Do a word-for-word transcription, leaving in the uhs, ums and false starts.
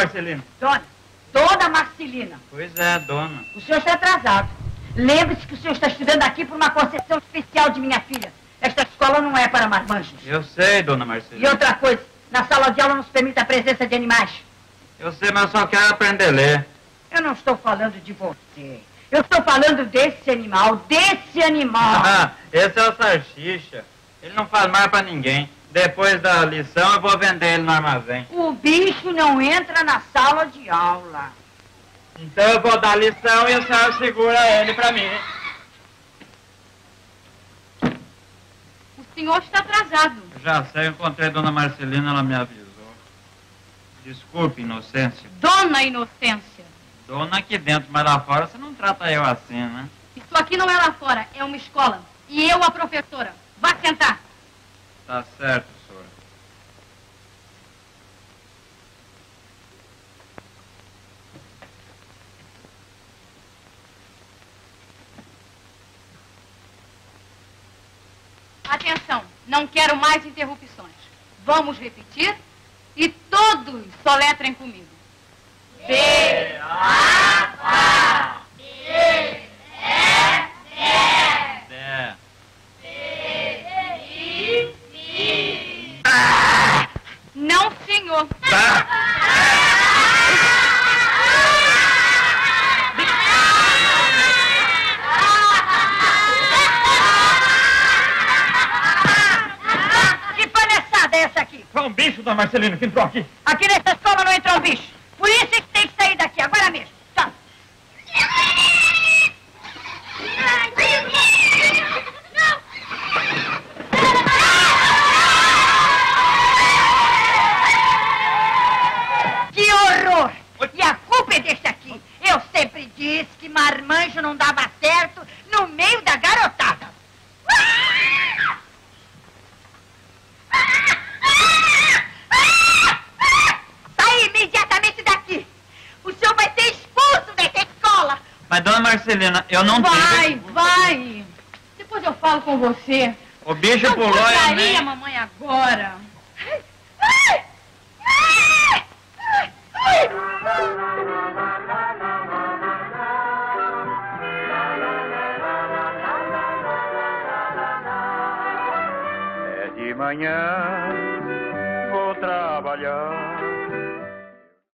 Marcelina. Dona. Dona Marcelina. Pois é, dona. O senhor está atrasado. Lembre-se que o senhor está estudando aqui por uma concessão especial de minha filha. Esta escola não é para marmanjos. Eu sei, dona Marcelina. E outra coisa, na sala de aula não se permite a presença de animais. Eu sei, mas eu só quero aprender a ler. Eu não estou falando de você. Eu estou falando desse animal, desse animal. Ah, esse é o Salsicha. Ele não faz mal pra ninguém. Depois da lição eu vou vender ele no armazém. O bicho não entra na sala de aula. Então eu vou dar lição e a senhora segura ele pra mim. O senhor está atrasado. Eu já sei, eu encontrei a dona Marcelina, ela me avisou. Desculpe, Inocência. Dona Inocência. Dona aqui dentro, mas lá fora você não trata eu assim, né? Isso aqui não é lá fora, é uma escola. E eu, a professora. Vá sentar. Tá certo, senhora. Atenção, não quero mais interrupções. Vamos repetir e todos soletrem comigo. B, A, A, B, E, D. É. I, I. Não, senhor. Tá. Que palhaçada é essa aqui? Foi um bicho, dona Marcelina, que entrou aqui. Aqui nessa escola não entra um bicho. Por isso é que tem que sair daqui, agora mesmo. Tá. Que horror! E a culpa é desse aqui. Eu sempre disse que marmanjo não dava certo no meio da garotada. Sai imediatamente daqui. O senhor vai ser expulso dessa escola. Mas, dona Marcelina, eu não Vai, tive... vai. Depois eu falo com você. O bicho Não pulou e eu podaria, nem... mamãe, agora. É de manhã, vou trabalhar.